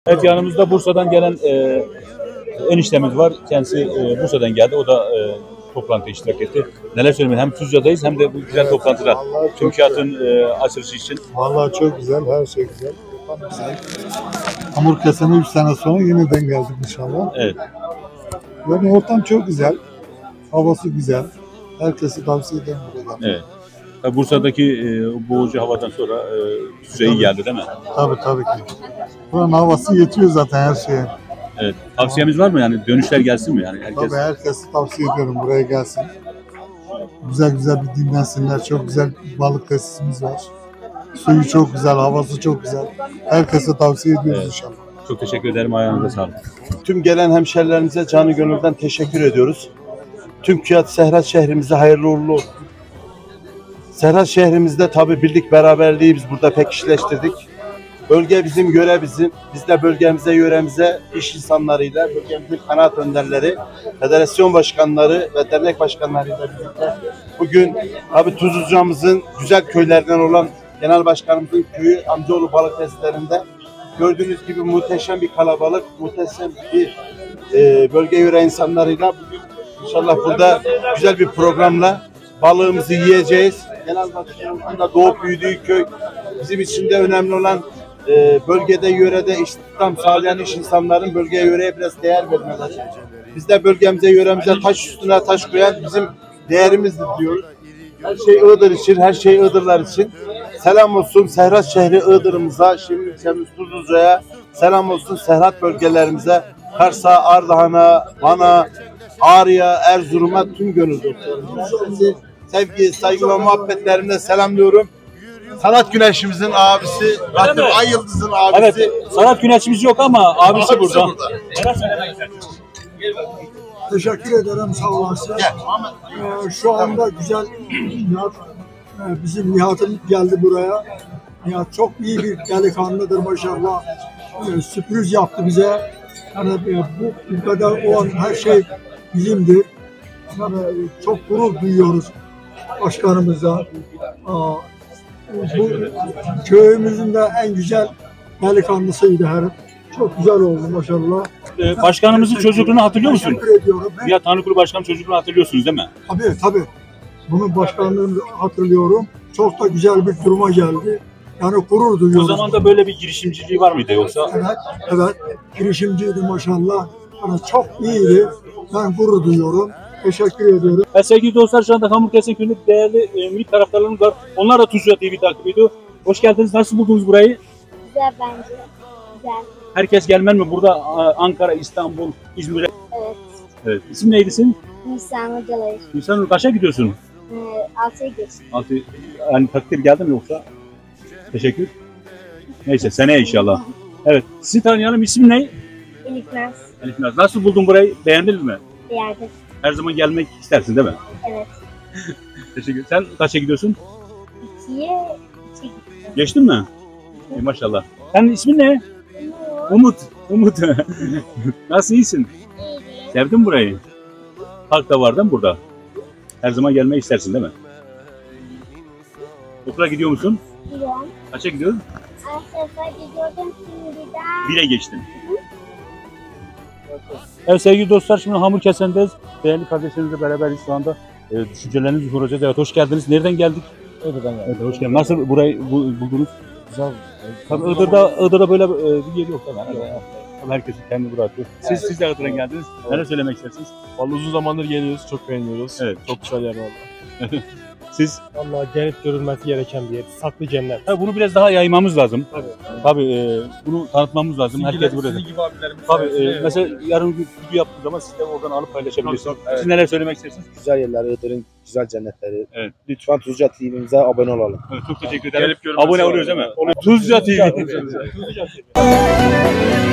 Evet, yanımızda Bursa'dan gelen eniştemiz var. Kendisi Bursa'dan geldi. O da toplantıya iştirak etti. Neler söylemek? Hem Tuzla'dayız hem de bu güzel toplantıda. TÜMKİAD'ın açılışı için. Vallahi çok güzel, her şey güzel. Güzel. Hamur kesene 3 sene sonra yeniden geldik inşallah. Evet. Yani ortam çok güzel. Havası güzel. Herkesi tavsiye ederim buradan. Evet. Tabii Bursa'daki boğucu havadan sonra Tuzla'ya iyi geldi değil mi? Tabii ki. Buranın havası yetiyor zaten her şeye. Evet. Tavsiyemiz var mı yani? Dönüşler gelsin mi yani? Herkes... Tabii herkesi tavsiye ediyorum buraya gelsin. Güzel bir dinlensinler. Çok güzel bir balık tesisimiz var. Suyu çok güzel, havası çok güzel. Herkese tavsiye ediyoruz Evet. inşallah. Çok teşekkür ederim. Ayağınıza sağlık. Tüm gelen hemşerilerimize canı gönülden teşekkür ediyoruz. TÜMKİAD Serhat şehrimize hayırlı uğurlu olsun. Serhat şehrimizde tabi birlik beraberliği biz burada pekişleştirdik. Bölge bizim, yöre bizim. Biz de bölgemize, yöremize iş insanlarıyla, bölgemizin kanaat önderleri, federasyon başkanları ve dernek başkanlarıyla birlikte bugün tabi Tuzluca'mızın güzel köylerinden olan genel başkanımızın köyü Amcaoğlu balık testlerinde gördüğünüz gibi muhteşem bir kalabalık, muhteşem bir bölge yöre insanlarıyla bugün inşallah burada güzel bir programla balığımızı yiyeceğiz. Genel başkanımızın da doğup büyüdüğü köy bizim için de önemli olan bölgede, yörede istihdam sağlayan iş insanların bölgeye, yöreye biraz değer vermeleri. Biz de bölgemize, yöremize taş üstüne taş koyan bizim değerimizdir diyoruz. Her şey Iğdır için, her şey Iğdırlar için. Selam olsun Serhat şehri Iğdır'ımıza, şimdi ilçemiz Tuzluca'ya, selam olsun Serhat bölgelerimize, Kars'a, Ardahan'a, Van'a, Ağrı'ya, Erzurum'a tüm gönül dostlarımıza sevgi, saygı ve muhabbetlerimle selamlıyorum. Sanat Güneşimizin abisi, Rasim Ay Yıldız'ın abisi. Evet, sanat güneşimiz yok ama abisi burada. Teşekkür ederim, sağ olasın. Şu anda güzel Nihat, bizim Nihat'ım geldi buraya. Nihat çok iyi bir delikanlıdır maşallah. Sürpriz yaptı bize. Yani bu ülkede olan her şey bizimdir. Yani çok gurur duyuyoruz başkanımıza. Bu köyümüzün de en güzel delikanlısıydı herif. Çok güzel oldu maşallah. Başkanımızın çocukluğunu hatırlıyor musun? Teşekkür ediyorum. Ya Tanrıkulu Başkanım çocukluğunu hatırlıyorsunuz değil mi? Tabii. Bunun başkanlığını hatırlıyorum. Çok da güzel bir duruma geldi. Yani gurur O duyuyoruz. zaman da böyle bir girişimciliği var mıydı yoksa? Evet. Girişimciydi maşallah. Yani çok iyiydi. Ben gurur duyuyorum. Teşekkür ediyorum. Sevgili dostlar, şu anda Hamurkesen Köyü'nde değerli milli taraftarlarımız var. Onlar da Tuzla TV takip ediyor. Hoş geldiniz. Nasıl buldunuz burayı? Güzel bence. Güzel. Herkes gelmeli mi? Burada Ankara, İstanbul, İzmir'e. Evet. Evet. İsim neydi senin? Nisan hocaları. Nisan, kaça gidiyorsun? 6'ya geçti. Altı, yani takdir geldi mi yoksa? Teşekkür. Neyse, seneye inşallah. Evet. Sizi tanıyalım. İsim ne? Elif Naz. Elif Naz. Nasıl buldun burayı? Beğendiniz mi? Bir yerde. Her zaman gelmek istersin değil mi? Evet. Teşekkür. Sen kaça gidiyorsun? 2'ye gittim. Geçtin mi? Maşallah. Senin ismin ne? Umut. Nasıl, iyisin? İyiydi. Sevdin mi burayı? Park da var değil mi burada? Her zaman gelmeyi istersin değil mi? Okula gidiyor musun? Gidiyorum. Kaça gidiyorsun? Her sefer gidiyordum. Şimdi de 1'e geçtin. Evet sevgili dostlar, şimdi Hamurkesen'deyiz. Değerli kardeşlerimizle beraberiz şu anda. Düşüncelerinizi soracağız. Evet, hoş geldiniz. Nereden geldik? Iğdır'dan geldim. Evet, hoş geldiniz. Nasıl burayı buldunuz? Güzel. Tabii Iğdır'da böyle bir yer yok. Tabii herkesin kendi bırakıyor. Siz de Iğdır'dan geldiniz. Neler söylemek istersiniz? Vallahi uzun zamandır geliyoruz, çok beğeniyoruz. Evet. Çok güzel yer vallahi. Siz? Vallahi gelip görülmesi gereken bir yer. Saklı cennet. Tabii bunu biraz daha yaymamız lazım. Tabii. Tabii bunu tanıtmamız lazım. Herkes burada. Sizin gibi abilerimiz. Tabii mesela yarın bir video yaptığınız zaman siz de oradan alıp paylaşabilirsiniz. Siz neler söylemek istersiniz? Güzel yerler, Iğdır'ın güzel cennetleri. Evet. Lütfen Tuzca TV'mize abone olalım. Evet, çok teşekkür ederim. Gelip görülmesi Abone oluyoruz değil mi? Tuzca TV. Tuzca TV.